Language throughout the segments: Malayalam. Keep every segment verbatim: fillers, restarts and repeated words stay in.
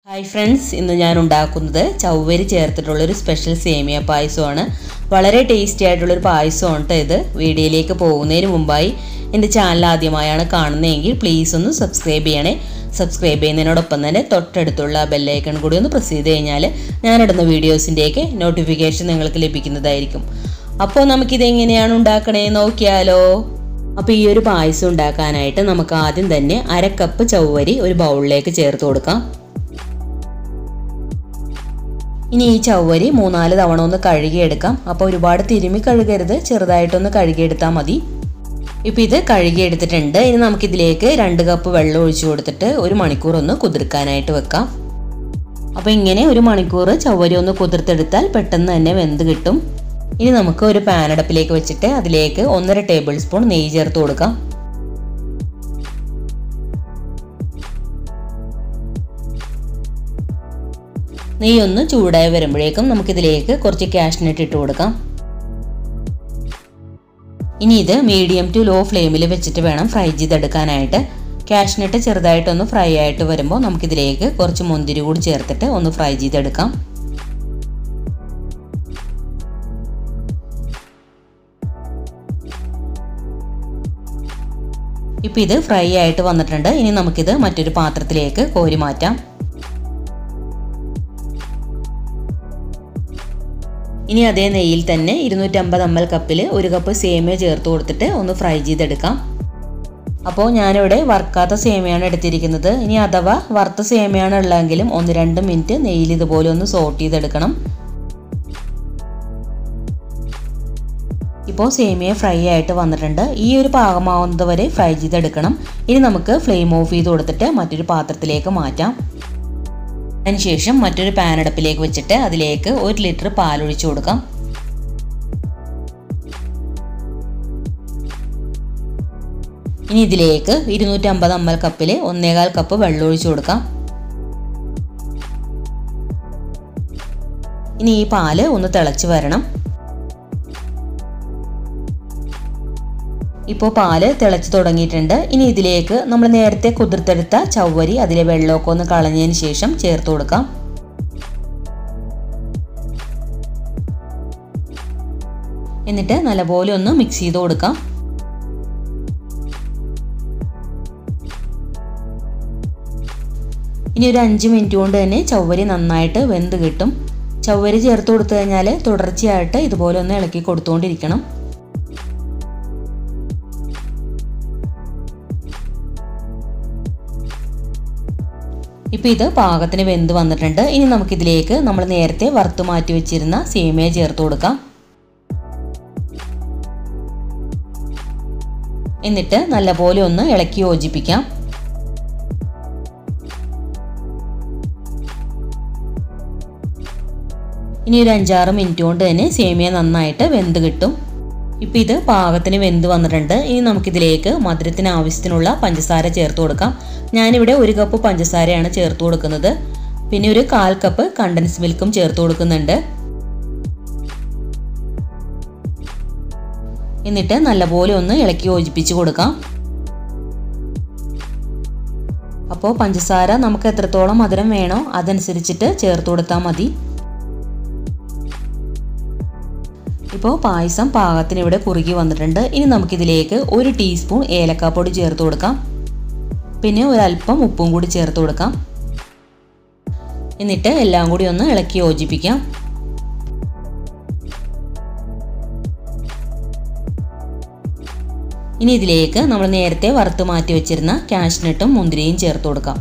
Hi friends, ഇന്ന് ഞാൻ ഉണ്ടാക്കുന്നത് ചവ്വരി ചേർത്തിട്ടുള്ള ഒരു സ്പെഷ്യൽ സേമിയ പായസമാണ്. വളരെ ടേസ്റ്റി ആയിട്ടുള്ള ഒരു പായസമാണ് ഇത്. വീഡിയോയിലേക്ക് പോകുന്നതിന് മുമ്പായി എൻ്റെ ചാനൽ ആദ്യമായാണ് കാണുന്നതെങ്കിൽ പ്ലീസ് ഒന്ന് സബ്സ്ക്രൈബ് ചെയ്യണേ. സബ്സ്ക്രൈബ് ചെയ്യുന്നതിനോടൊപ്പം തന്നെ തൊട്ടടുത്തുള്ള ബെൽ ഐക്കൺ കൂടി ഒന്ന് പ്രസ് ചെയ്ത് കഴിഞ്ഞാൽ ഞാൻ ഇടുന്ന വീഡിയോസിൻ്റെയൊക്കെ നോട്ടിഫിക്കേഷൻ നിങ്ങൾക്ക് ലഭിക്കുന്നതായിരിക്കും. അപ്പോൾ നമുക്കിത് എങ്ങനെയാണ് ഉണ്ടാക്കണേ നോക്കിയാലോ. അപ്പോൾ ഈ ഒരു പായസം ഉണ്ടാക്കാനായിട്ട് നമുക്ക് ആദ്യം തന്നെ അര കപ്പ് ചവ്വരി ഒരു ബൗളിലേക്ക് ചേർത്ത് കൊടുക്കാം. ഇനി ഈ ചവ്വരി മൂന്നാല് തവണ ഒന്ന് കഴുകിയെടുക്കാം. അപ്പോൾ ഒരുപാട് തിരുമ്മി കഴുകരുത്, ചെറുതായിട്ടൊന്ന് കഴുകിയെടുത്താൽ മതി. ഇപ്പോൾ ഇത് കഴുകിയെടുത്തിട്ടുണ്ട്. ഇനി നമുക്കിതിലേക്ക് രണ്ട് കപ്പ് വെള്ളം ഒഴിച്ചു കൊടുത്തിട്ട് ഒരു മണിക്കൂർ ഒന്ന് കുതിർക്കാനായിട്ട് വെക്കാം. അപ്പോൾ ഇങ്ങനെ ഒരു മണിക്കൂർ ചവ്വരി ഒന്ന് കുതിർത്തെടുത്താൽ പെട്ടെന്ന് തന്നെ വെന്ത് കിട്ടും. ഇനി നമുക്ക് ഒരു പാൻ അടുപ്പിലേക്ക് വെച്ചിട്ട് അതിലേക്ക് ഒന്നര ടേബിൾ സ്പൂൺ നെയ്യ് ചേർത്ത് കൊടുക്കാം. നെയ്യ് ഒന്ന് ചൂടായി വരുമ്പോഴേക്കും നമുക്കിതിലേക്ക് കുറച്ച് കാഷ്നട്ട് ഇട്ട് കൊടുക്കാം. ഇനി ഇത് മീഡിയം ടു ലോ ഫ്ലെയിമിൽ വെച്ചിട്ട് വേണം ഫ്രൈ ചെയ്തെടുക്കാനായിട്ട്. കാഷ്നട്ട് ചെറുതായിട്ടൊന്ന് ഫ്രൈ ആയിട്ട് വരുമ്പോൾ നമുക്കിതിലേക്ക് കുറച്ച് മുന്തിരി കൂടി ചേർത്തിട്ട് ഒന്ന് ഫ്രൈ ചെയ്തെടുക്കാം. ഇപ്പം ഇത് ഫ്രൈ ആയിട്ട് വന്നിട്ടുണ്ട്. ഇനി നമുക്കിത് മറ്റൊരു പാത്രത്തിലേക്ക് കോരി മാറ്റാം. ഇനി അതേ നെയ്യിൽ തന്നെ ഇരുന്നൂറ്റമ്പത് എം എൽ കപ്പിൽ ഒരു കപ്പ് സേമിയ ചേർത്ത് കൊടുത്തിട്ട് ഒന്ന് ഫ്രൈ ചെയ്തെടുക്കാം. അപ്പോൾ ഞാനിവിടെ വറുക്കാത്ത സേമിയാണ് എടുത്തിരിക്കുന്നത്. ഇനി അഥവാ വറുത്ത സേമിയാണ് ഉള്ളതെങ്കിലും ഒന്ന് രണ്ട് മിനിറ്റ് നെയ്യിൽ ഇതുപോലെ ഒന്ന് സോട്ട് ചെയ്തെടുക്കണം. ഇപ്പോൾ സേമിയ ഫ്രൈ ആയിട്ട് വന്നിട്ടുണ്ട്. ഈ ഒരു പാകമാവുന്നത് വരെ ഫ്രൈ ചെയ്തെടുക്കണം. ഇനി നമുക്ക് ഫ്ലെയിം ഓഫ് ചെയ്ത് കൊടുത്തിട്ട് മറ്റൊരു പാത്രത്തിലേക്ക് മാറ്റാം. അതിനുശേഷം മറ്റൊരു പാൻ അടുപ്പിലേക്ക് വെച്ചിട്ട് അതിലേക്ക് ഒരു ലിറ്റർ പാലൊഴിച്ചു കൊടുക്കാം. ഇനി ഇതിലേക്ക് ഇരുന്നൂറ്റമ്പത് എം എൽ കപ്പിൽ ഒന്നേകാൽ കപ്പ് വെള്ളം ഒഴിച്ചു കൊടുക്കാം. ഇനി ഈ പാല് ഒന്ന് തിളച്ച് വരണം. ഇപ്പോൾ പാല് തിളച്ച് തുടങ്ങിയിട്ടുണ്ട്. ഇനി ഇതിലേക്ക് നമ്മൾ നേരത്തെ കുതിർത്തെടുത്ത ചവ്വരി അതിലെ വെള്ളമൊക്കെ ഒന്ന് കളഞ്ഞതിന് ശേഷം ചേർത്ത് കൊടുക്കാം. എന്നിട്ട് നല്ലപോലെ ഒന്ന് മിക്സ് ചെയ്ത് കൊടുക്കാം. ഇനി ഒരു അഞ്ച് മിനിറ്റ് കൊണ്ട് തന്നെ ചവ്വരി നന്നായിട്ട് വെന്ത് കിട്ടും. ചവ്വരി ചേർത്ത് കൊടുത്തു കഴിഞ്ഞാൽ തുടർച്ചയായിട്ട് ഇതുപോലെ ഒന്ന് ഇളക്കി കൊടുത്തുകൊണ്ടിരിക്കണം. ഇപ്പോൾ ഇത് പാകത്തിന് വെന്ത് വന്നിട്ടുണ്ട്. ഇനി നമുക്കിതിലേക്ക് നമ്മൾ നേരത്തെ വറുത്ത് മാറ്റി വെച്ചിരുന്ന സേമിയ ചേർത്ത് കൊടുക്കാം. എന്നിട്ട് നല്ലപോലെ ഒന്ന് ഇളക്കി യോജിപ്പിക്കാം. ഇനി ഒരു അഞ്ചാറ് മിനിറ്റ് കൊണ്ട് തന്നെ സേമിയ നന്നായിട്ട് വെന്ത് കിട്ടും. ഇപ്പം ഇത് പാകത്തിന് വെന്ത് വന്നിട്ടുണ്ട്. ഇനി നമുക്കിതിലേക്ക് മധുരത്തിന് ആവശ്യത്തിനുള്ള പഞ്ചസാര ചേർത്ത് കൊടുക്കാം. ഞാനിവിടെ ഒരു കപ്പ് പഞ്ചസാരയാണ് ചേർത്ത് കൊടുക്കുന്നത്. പിന്നെ ഒരു കാൽ കപ്പ് കണ്ടൻസ് മിൽക്കും ചേർത്ത് കൊടുക്കുന്നുണ്ട്. എന്നിട്ട് നല്ലപോലെ ഒന്ന് ഇളക്കി യോജിപ്പിച്ച് കൊടുക്കാം. അപ്പോൾ പഞ്ചസാര നമുക്ക് എത്രത്തോളം മധുരം വേണോ അതനുസരിച്ചിട്ട് ചേർത്ത് കൊടുത്താൽ മതി. ഇപ്പോൾ പായസം പാകത്തിന് ഇവിടെ കുറുകി വന്നിട്ടുണ്ട്. ഇനി നമുക്കിതിലേക്ക് ഒരു ടീസ്പൂൺ ഏലക്കാപ്പൊടി ചേർത്ത് കൊടുക്കാം. പിന്നെ ഒരല്പം ഉപ്പും കൂടി ചേർത്ത് കൊടുക്കാം. എന്നിട്ട് എല്ലാം കൂടി ഒന്ന് ഇളക്കി യോജിപ്പിക്കാം. ഇനി ഇതിലേക്ക് നമ്മൾ നേരത്തെ വറുത്ത് മാറ്റി വെച്ചിരുന്ന കാഷ്നട്ടും മുന്തിരിയും ചേർത്ത് കൊടുക്കാം.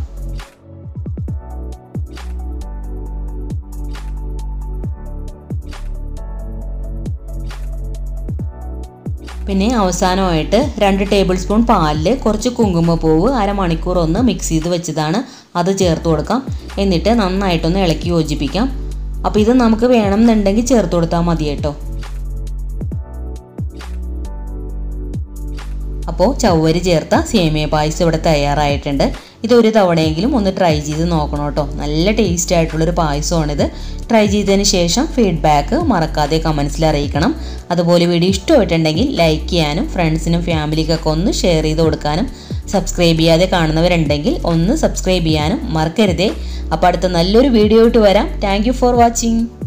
പിന്നെ അവസാനമായിട്ട് രണ്ട് ടേബിൾ സ്പൂൺ പാലിൽ കുറച്ച് കുങ്കുമപ്പൂവ് അരമണിക്കൂർ ഒന്ന് മിക്സ് ചെയ്ത് വെച്ചതാണ്, അത് ചേർത്ത് കൊടുക്കാം. എന്നിട്ട് നന്നായിട്ടൊന്ന് ഇളക്കി യോജിപ്പിക്കാം. അപ്പോൾ ഇത് നമുക്ക് വേണമെന്നുണ്ടെങ്കിൽ ചേർത്ത് കൊടുത്താൽ മതി കേട്ടോ. അപ്പോൾ ചവ്വരി ചേർത്ത സേമിയ പായസം ഇവിടെ തയ്യാറായിട്ടുണ്ട്. ഇതൊരു തവണയെങ്കിലും ഒന്ന് ട്രൈ ചെയ്ത് നോക്കണം കേട്ടോ. നല്ല ടേസ്റ്റ് ആയിട്ടുള്ളൊരു പായസമാണിത്. ട്രൈ ചെയ്തതിന് ശേഷം ഫീഡ്ബാക്ക് മറക്കാതെ കമൻസിൽ അറിയിക്കണം. അതുപോലെ വീഡിയോ ഇഷ്ടമായിട്ടുണ്ടെങ്കിൽ ലൈക്ക് ചെയ്യാനും ഫ്രണ്ട്സിനും ഫാമിലിക്കൊക്കെ ഒന്ന് ഷെയർ ചെയ്ത് കൊടുക്കാനും സബ്സ്ക്രൈബ് ചെയ്യാതെ കാണുന്നവരുണ്ടെങ്കിൽ ഒന്ന് സബ്സ്ക്രൈബ് ചെയ്യാനും മറക്കരുതേ. അപ്പോൾ അടുത്ത നല്ലൊരു വീഡിയോ ആയിട്ട് വരാം. Thank you for watching.